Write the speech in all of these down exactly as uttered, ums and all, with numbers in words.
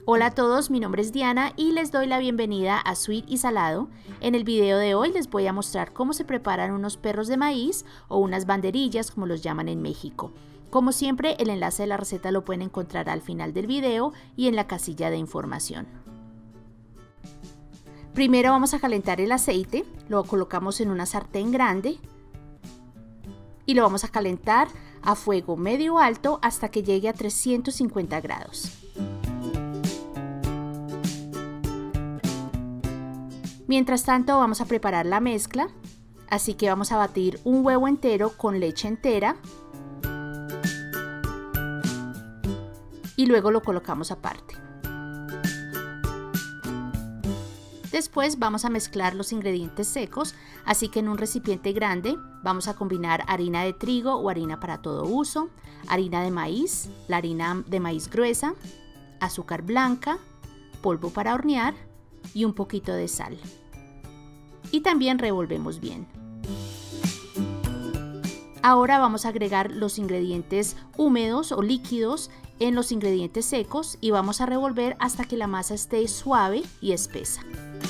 Hola a todos, mi nombre es Diana y les doy la bienvenida a Sweet y Salado. En el video de hoy les voy a mostrar cómo se preparan unos perros de maíz o unas banderillas como los llaman en México. Como siempre, el enlace de la receta lo pueden encontrar al final del video y en la casilla de información. Primero vamos a calentar el aceite, lo colocamos en una sartén grande y lo vamos a calentar a fuego medio alto hasta que llegue a trescientos cincuenta grados. Mientras tanto vamos a preparar la mezcla, así que vamos a batir un huevo entero con leche entera y luego lo colocamos aparte. Después vamos a mezclar los ingredientes secos, así que en un recipiente grande vamos a combinar harina de trigo o harina para todo uso, harina de maíz, la harina de maíz gruesa, azúcar blanca, polvo para hornear y un poquito de sal. Y también revolvemos bien. Ahora vamos a agregar los ingredientes húmedos o líquidos en los ingredientes secos y vamos a revolver hasta que la masa esté suave y espesa.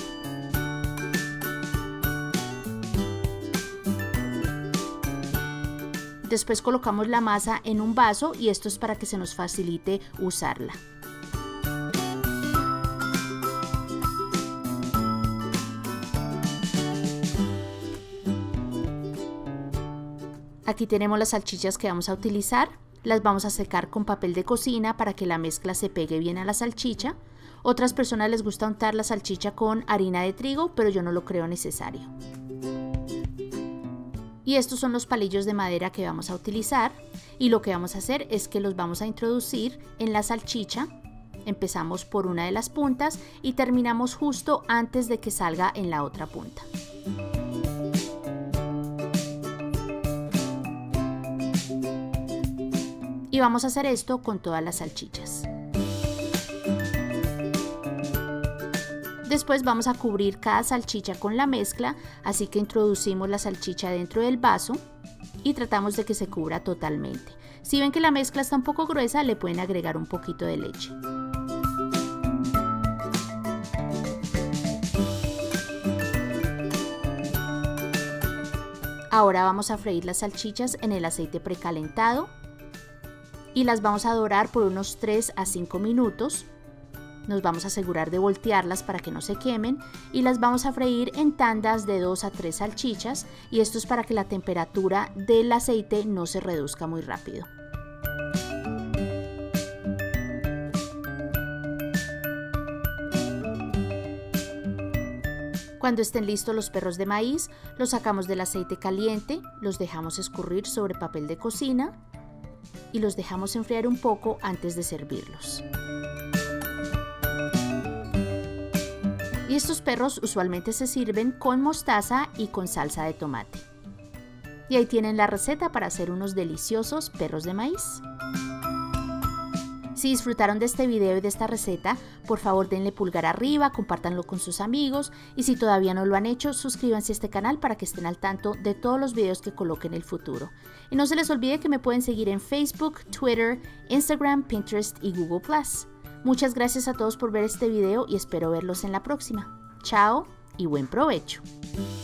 Después colocamos la masa en un vaso y esto es para que se nos facilite usarla. Aquí tenemos las salchichas que vamos a utilizar. Las vamos a secar con papel de cocina para que la mezcla se pegue bien a la salchicha. Otras personas les gusta untar la salchicha con harina de trigo, pero yo no lo creo necesario. Y estos son los palillos de madera que vamos a utilizar. Y lo que vamos a hacer es que los vamos a introducir en la salchicha. Empezamos por una de las puntas y terminamos justo antes de que salga en la otra punta. Y vamos a hacer esto con todas las salchichas. Después vamos a cubrir cada salchicha con la mezcla, así que introducimos la salchicha dentro del vaso y tratamos de que se cubra totalmente. Si ven que la mezcla está un poco gruesa, le pueden agregar un poquito de leche. Ahora vamos a freír las salchichas en el aceite precalentado y las vamos a dorar por unos tres a cinco minutos. Nos vamos a asegurar de voltearlas para que no se quemen y las vamos a freír en tandas de dos a tres salchichas y esto es para que la temperatura del aceite no se reduzca muy rápido. Cuando estén listos los perros de maíz, los sacamos del aceite caliente, los dejamos escurrir sobre papel de cocina y los dejamos enfriar un poco antes de servirlos. Y estos perros usualmente se sirven con mostaza y con salsa de tomate. Y ahí tienen la receta para hacer unos deliciosos perros de maíz. Si disfrutaron de este video y de esta receta, por favor denle pulgar arriba, compártanlo con sus amigos y si todavía no lo han hecho, suscríbanse a este canal para que estén al tanto de todos los videos que coloque en el futuro. Y no se les olvide que me pueden seguir en Facebook, Twitter, Instagram, Pinterest y Google plus. Muchas gracias a todos por ver este video y espero verlos en la próxima. Chao y buen provecho.